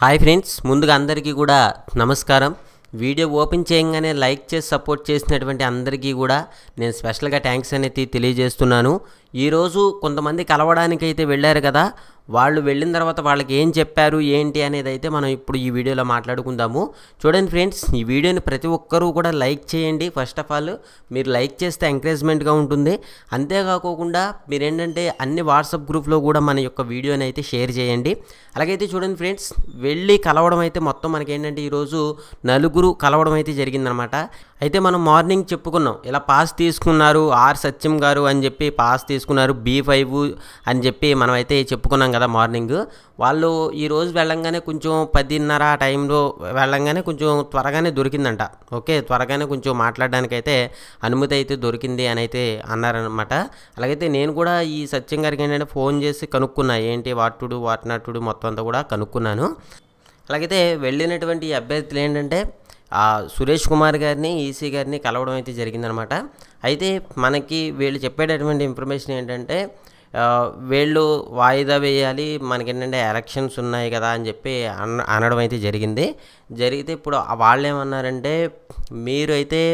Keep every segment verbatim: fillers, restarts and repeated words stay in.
Hi friends, ముందుగా అందరికీ కూడా నమస్కారం. వీడియో ఓపెన్ చేయగానే లైక్ చేసి సపోర్ట్ చేసినటువంటి అందరికీ కూడా నేను స్పెషల్గా థ్యాంక్స్ అనేది తెలియజేస్తున్నాను. ఈరోజు కొంతమంది కలవడానికి అయితే వెళ్ళారు కదా, వాళ్ళు వెళ్ళిన తర్వాత వాళ్ళకి ఏం చెప్పారు ఏంటి అనేది అయితే మనం ఇప్పుడు ఈ వీడియోలో మాట్లాడుకుందాము. చూడండి ఫ్రెండ్స్, ఈ వీడియోని ప్రతి ఒక్కరూ కూడా లైక్ చేయండి. ఫస్ట్ ఆఫ్ ఆల్ మీరు లైక్ చేస్తే ఎంకరేజ్మెంట్గా ఉంటుంది. అంతేకాకుండా మీరు ఏంటంటే అన్ని వాట్సాప్ గ్రూప్లో కూడా మన యొక్క వీడియోని అయితే షేర్ చేయండి. అలాగైతే చూడండి ఫ్రెండ్స్, వెళ్ళి కలవడం అయితే మొత్తం మనకి ఏంటంటే ఈరోజు నలుగురు కలవడం అయితే జరిగిందనమాట. అయితే మనం మార్నింగ్ చెప్పుకున్నాం, ఇలా పాస్ తీసుకున్నారు ఆర్ సత్యం గారు అని చెప్పి పాస్ తీసుకున్నారు బీ ఫైవ్ అని చెప్పి మనం అయితే చెప్పుకున్నాం కదా మార్నింగ్. వాళ్ళు ఈరోజు వెళ్ళంగానే కొంచెం పదిన్నర ఆ టైంలో వెళ్ళంగానే కొంచెం త్వరగానే దొరికిందంట. ఓకే, త్వరగానే కొంచెం మాట్లాడడానికైతే అనుమతి అయితే దొరికింది అని అయితే అన్నారనమాట. అలాగైతే నేను కూడా ఈ సత్యం గారికి ఏంటంటే ఫోన్ చేసి కనుక్కున్నా, ఏంటి వాటుడు వాటినట్టుడు మొత్తం అంతా కూడా కనుక్కున్నాను. అలాగైతే వెళ్ళినటువంటి అభ్యర్థులు ఏంటంటే సురేష్ కుమార్ గారిని ఈసీ గారిని కలవడం అయితే జరిగిందనమాట. అయితే మనకి వీళ్ళు చెప్పేటటువంటి ఇన్ఫర్మేషన్ ఏంటంటే వీళ్ళు వాయిదా వేయాలి, మనకేంటంటే ఎలక్షన్స్ ఉన్నాయి కదా అని చెప్పి అన అనడం అయితే జరిగింది. జరిగితే ఇప్పుడు వాళ్ళు ఏమన్నారంటే, మీరు అయితే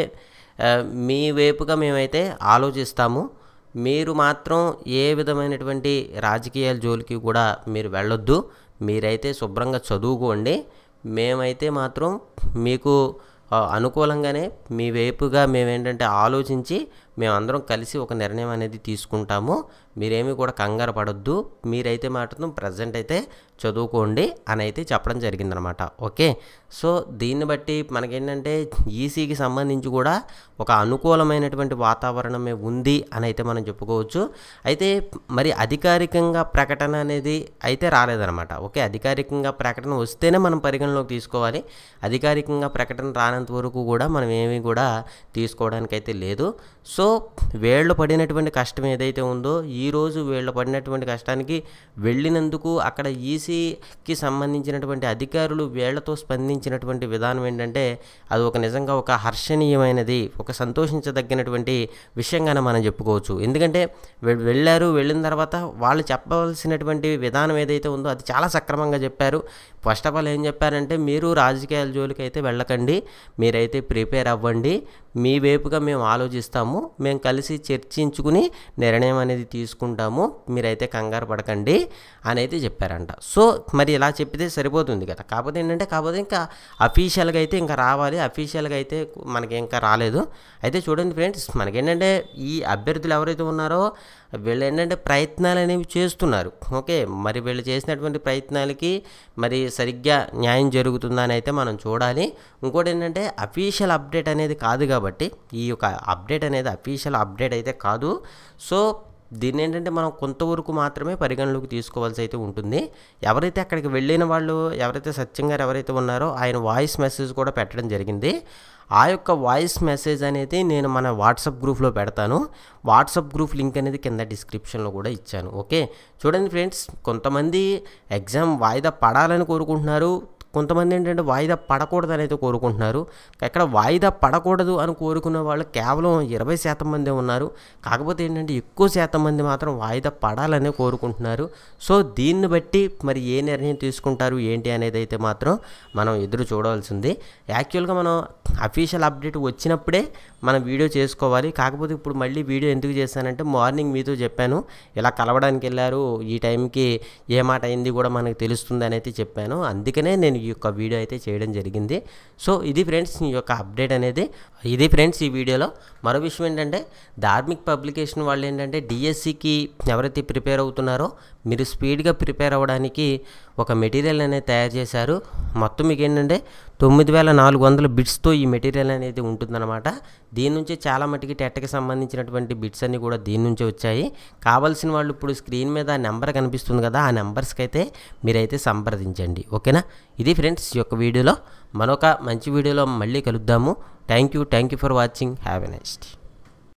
మీ వైపుగా మేమైతే ఆలోచిస్తాము, మీరు మాత్రం ఏ విధమైనటువంటి రాజకీయాల జోలికి కూడా మీరు వెళ్ళొద్దు, మీరైతే శుభ్రంగా చదువుకోండి, మేమైతే మాత్రం మీకు అనుకూలంగానే మీ వైపుగా మేమేంటంటే ఆలోచించి మేమందరం కలిసి ఒక నిర్ణయం అనేది తీసుకుంటాము, మీరేమీ కూడా కంగారు పడొద్దు, మీరైతే మాత్రం ప్రజెంట్ అయితే చదువుకోండి అని అయితే చెప్పడం జరిగిందనమాట. ఓకే, సో దీన్ని బట్టి మనకేంటంటే ఈసీకి సంబంధించి కూడా ఒక అనుకూలమైనటువంటి వాతావరణమే ఉంది అని అయితే మనం చెప్పుకోవచ్చు. అయితే మరి అధికారికంగా ప్రకటన అనేది అయితే రాలేదనమాట. ఓకే, అధికారికంగా ప్రకటన వస్తేనే మనం పరిగణలోకి తీసుకోవాలి. అధికారికంగా ప్రకటన రానంత వరకు కూడా మనం ఏమీ కూడా తీసుకోవడానికైతే లేదు. సో వీళ్ళు పడినటువంటి కష్టం ఏదైతే ఉందో, ఈరోజు వీళ్ళు పడినటువంటి కష్టానికి వెళ్ళినందుకు అక్కడ ఈసీకి సంబంధించినటువంటి అధికారులు వీళ్లతో స్పందించినటువంటి విధానం ఏంటంటే అది ఒక నిజంగా ఒక హర్షణీయమైనది, ఒక సంతోషించదగినటువంటి విషయంగానే మనం చెప్పుకోవచ్చు. ఎందుకంటే వెళ్ళారు, వెళ్ళిన తర్వాత వాళ్ళు చెప్పవలసినటువంటి విధానం ఏదైతే ఉందో అది చాలా సక్రమంగా చెప్పారు. ఫస్ట్ ఆఫ్ ఆల్ ఏం చెప్పారంటే, మీరు రాజకీయాల జోలికి అయితే వెళ్ళకండి, మీరైతే ప్రిపేర్ అవ్వండి, మీ వైపుగా మేము ఆలోచిస్తాము, మేము కలిసి చర్చించుకుని నిర్ణయం అనేది తీసుకుంటాము, మీరైతే కంగారు పడకండి అని అయితే చెప్పారంట. సో మరి ఇలా చెప్పితే సరిపోతుంది కదా, కాకపోతే ఏంటంటే కాకపోతే ఇంకా అఫీషియల్గా అయితే ఇంకా రావాలి, అఫీషియల్గా అయితే మనకి ఇంకా రాలేదు. అయితే చూడండి ఫ్రెండ్స్, మనకేంటంటే ఈ అభ్యర్థులు ఎవరైతే ఉన్నారో వీళ్ళు ఏంటంటే ప్రయత్నాలు అనేవి చేస్తున్నారు. ఓకే, మరి వీళ్ళు చేసినటువంటి ప్రయత్నాలకి మరి సరిగ్గా న్యాయం జరుగుతుందా అని అయితే మనం చూడాలి. ఇంకోటి ఏంటంటే అఫీషియల్ అప్డేట్ అనేది కాదు కాబట్టి, ఈ యొక్క అప్డేట్ అనేది అఫీషియల్ అప్డేట్ అయితే కాదు. సో దీన్ని ఏంటంటే మనం కొంతవరకు మాత్రమే పరిగణలోకి తీసుకోవాల్సి అయితే ఉంటుంది. ఎవరైతే అక్కడికి వెళ్ళిన వాళ్ళు ఎవరైతే సత్యం గారు ఎవరైతే ఉన్నారో ఆయన వాయిస్ మెసేజ్ కూడా పెట్టడం జరిగింది. ఆ యొక్క వాయిస్ మెసేజ్ అనేది నేను మన వాట్సాప్ గ్రూప్లో పెడతాను. వాట్సాప్ గ్రూప్ లింక్ అనేది కింద డిస్క్రిప్షన్లో కూడా ఇచ్చాను. ఓకే, చూడండి ఫ్రెండ్స్, కొంతమంది ఎగ్జామ్ వాయిదా పడాలని కోరుకుంటున్నారు, కొంతమంది ఏంటంటే వాయిదా పడకూడదు అని అయితే కోరుకుంటున్నారు. ఎక్కడ వాయిదా పడకూడదు అని కోరుకునే వాళ్ళు కేవలం ఇరవై శాతం మందే ఉన్నారు. కాకపోతే ఏంటంటే ఎక్కువ శాతం మంది మాత్రం వాయిదా పడాలనే కోరుకుంటున్నారు. సో దీన్ని బట్టి మరి ఏ నిర్ణయం తీసుకుంటారు ఏంటి అనేది అయితే మాత్రం మనం ఎదురు చూడవలసింది. యాక్చువల్గా మనం అఫీషియల్ అప్డేట్ వచ్చినప్పుడే మనం వీడియో చేసుకోవాలి. కాకపోతే ఇప్పుడు మళ్ళీ వీడియో ఎందుకు చేశానంటే, మార్నింగ్ మీతో చెప్పాను ఇలా కలవడానికి వెళ్ళారు, ఈ టైంకి ఏ మాట అయింది కూడా మనకు తెలుస్తుంది అని అయితే చెప్పాను. అందుకనే నేను ఈ యొక్క వీడియో అయితే చేయడం జరిగింది. సో ఇది ఫ్రెండ్స్ ఈ యొక్క అప్డేట్ అనేది. ఇది ఫ్రెండ్స్ ఈ వీడియోలో. మరో విషయం ఏంటంటే, ధార్మిక్ పబ్లికేషన్ వాళ్ళు ఏంటంటే డిఎస్సికి ఎవరైతే ప్రిపేర్ అవుతున్నారో మీరు స్పీడ్గా ప్రిపేర్ అవ్వడానికి ఒక మెటీరియల్ అనేది తయారు చేశారు. మొత్తం మీకు ఏంటంటే తొమ్మిది వేల నాలుగు వందల బిట్స్తో ఈ మెటీరియల్ అనేది ఉంటుందన్నమాట. దీని నుంచి చాలా మటుకి టెట్కి సంబంధించినటువంటి బిట్స్ అన్నీ కూడా దీని నుంచే వచ్చాయి. కావాల్సిన వాళ్ళు ఇప్పుడు స్క్రీన్ మీద నెంబర్ కనిపిస్తుంది కదా, ఆ నెంబర్స్కి అయితే మీరైతే సంప్రదించండి. ఓకేనా, ఇది ఫ్రెండ్స్ ఈ యొక్క వీడియోలో. మరొక మంచి వీడియోలో మళ్ళీ కలుద్దాము. Thank you thank you for watching. Have a nice day.